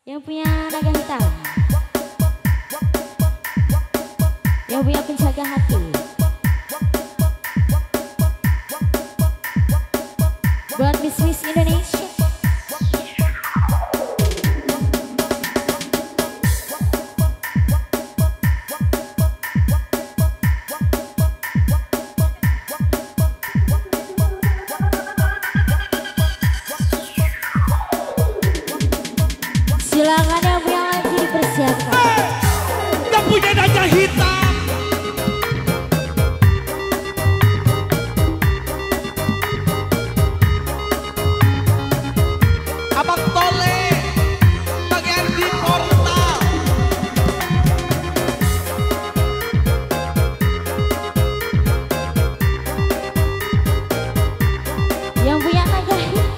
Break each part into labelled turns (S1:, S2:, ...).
S1: Yang punya naga hitam, yang punya penjaga hati, buat bisnis Indonesia. Silakan yang punya lagi dipersiapkan.
S2: Yang punya naga hitam. Abang Tole, Bang Erdi Portal.
S1: Yang punya naga hitam,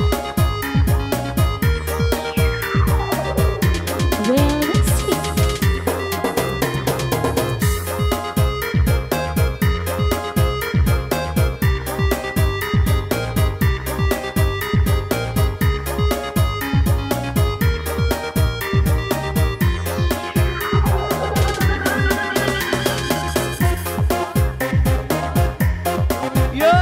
S1: well, let's see.
S2: Yo.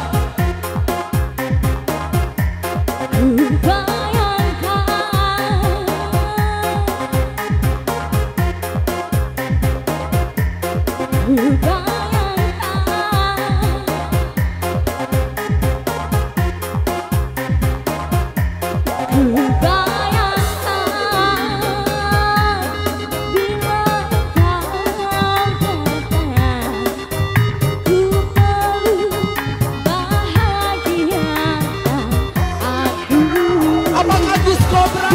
S2: Abang Agus Kobra.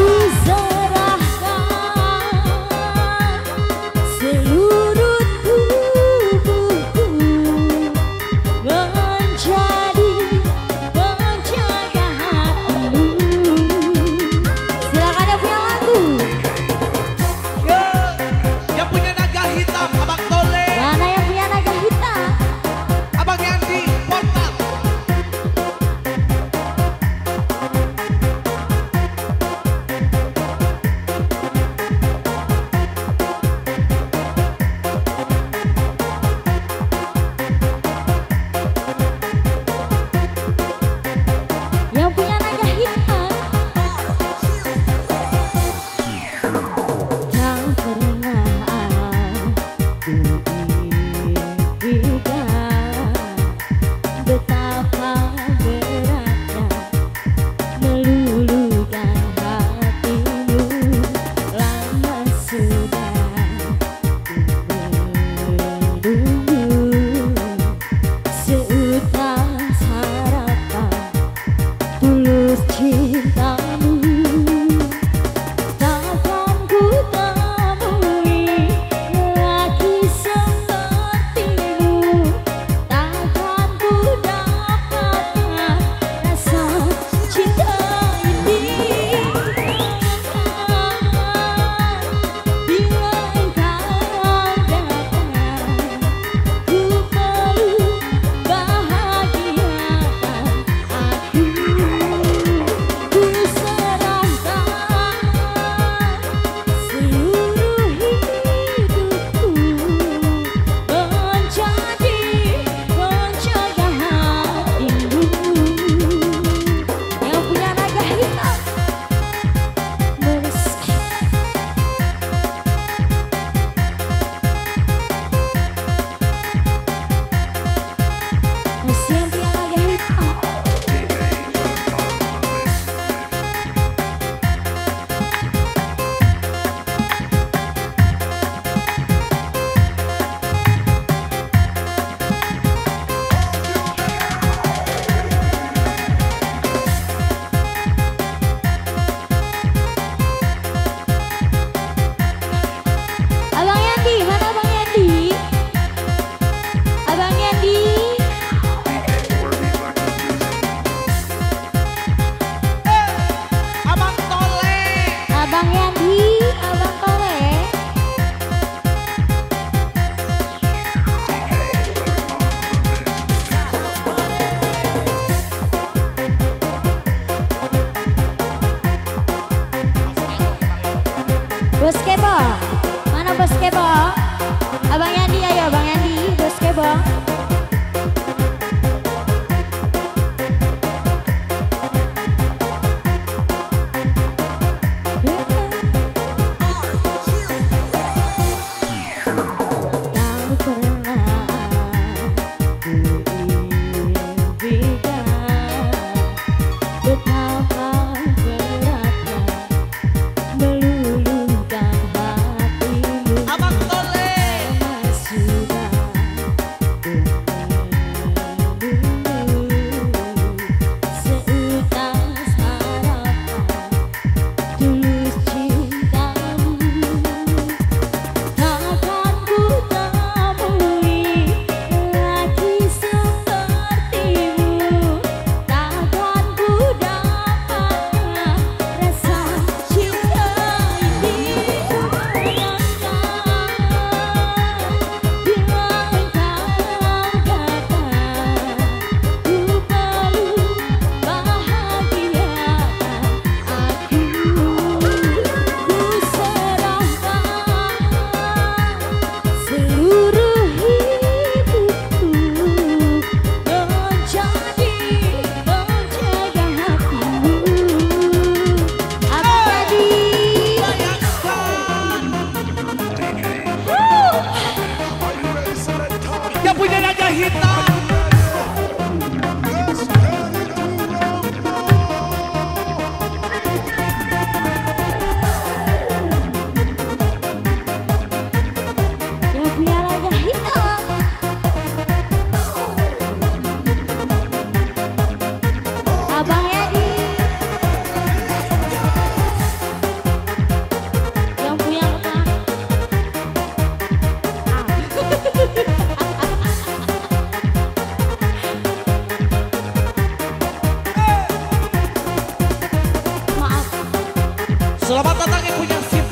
S1: Seluruh tubuhku menjadi penjaga hatimu. Silakan yang punya lagu.
S2: Yo. Yang punya naga hitam, Abang Tole,
S1: Mana yang punya naga hitam?
S2: Abang Erdi Portal.
S1: Yang punya naga hitam, yang pernah kuimpikan, betapa beratnya meluluhkan hatimu. Lama sudah menunggu seutas harapan tulus cintamu. Takkan ku temui lagi sepertimu. Takkan ku dapatkan rasa cinta ini. Bila engkau datang, ku peluk bahagiakan aku. Ku serahkan seluruh hidupku menjadi penjaga hatimu. Yang punya naga hitam, meski masih yang punya naga hitam. Abang Yandi, mana Abang Yandi? Abang Yandi.
S2: Abang Tole.
S1: Abang Yandi, Abang Tole. Bos Kebo. Mana Bos Kebo? Abang Yandi, ayo Bang Yandi, Bos Kebo.
S2: Abang Tole. Yang punya naga hitam.
S1: Yang punya naga hitam. Abang Yadi. Yang punya apa? Maaf.
S2: Selamat datang yang punya